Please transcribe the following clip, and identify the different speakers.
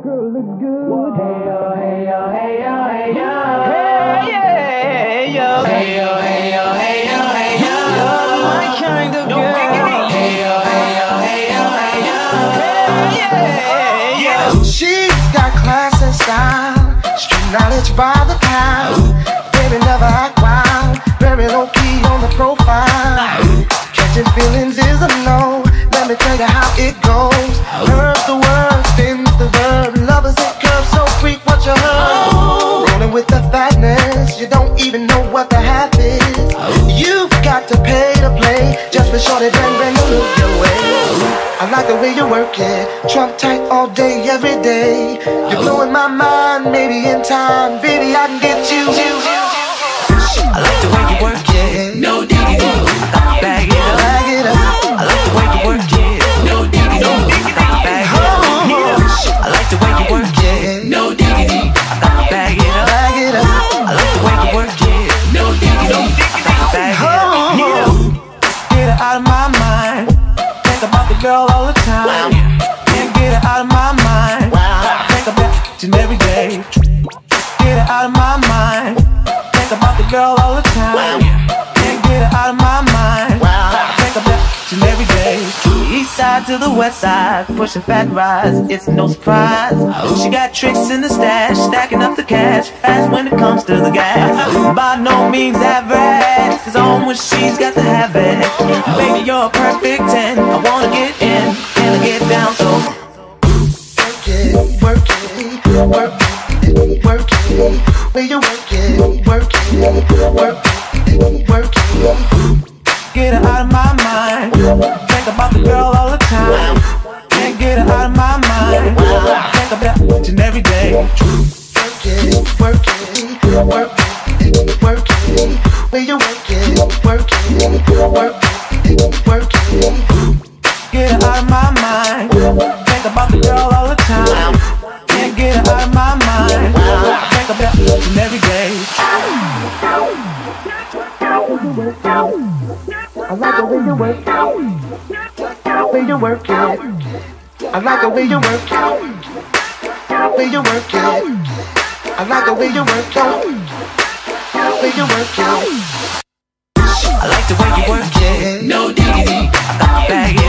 Speaker 1: girl looks good.
Speaker 2: Hey yo, hey yo, hey yo, hey yo.
Speaker 1: Hey yo,
Speaker 2: Hey yo, hey yo, hey yo, hey yo.
Speaker 1: you're my kind of girl.
Speaker 2: Hey yo, hey yo, hey yo, hey yo.
Speaker 1: Hey yo.
Speaker 3: She's got class and style, street knowledge by the pound. Very never act wild, very low key on the profile. Catching feelings is a no. Let me tell you how it goes. Heard the word, spins the verb. Lovers it curves, so freak what you heard. Rolling with the fatness, you don't even know what the half is. You've got to pay to play, just for shorty bang to look your way. I like the way you work it, trump tight all day, every day. You're blowing my mind, maybe in time, baby I can get you. I like the way you work it, no diggity. Bag it up, bag it up. I like the way you work it, no diggity. Bag it up. I like the way you work it, no diggity. Bag it up, bag it up. I like the way you work it, no diggity. Bag it up. Get her out of my mind. Think about the girl all the time. Can't get her out of my mind. Think about each and every day. Get her out of my mind. Think about the girl all the time. Can't get her out of my mind. Think about each and every day. East side to the west side, pushing fat rides, it's no surprise. She got tricks in the stash, stacking up the cash, fast when it comes to the gas. By no means average, cause on when she's got to have it. Baby, you're a perfect 10, I wanna get in, can I get down so work it, work it, work it, where you work it, work it, work it, work it. Get her out of my mind. Think about the girl all the time. Can't get her out of my mind. Think about each and every day. Work it, work it, work it, work it. Where you work it, work it, work it, work it. Get her out of my mind. Think about the girl all the time. Can't get her out of my mind. Think about each and every day. I like the way you work it. Way you work it. I like the way you work it. Way you work it. I like the way you work it. Way you work it. I like the way you work it. No diggity. Bag it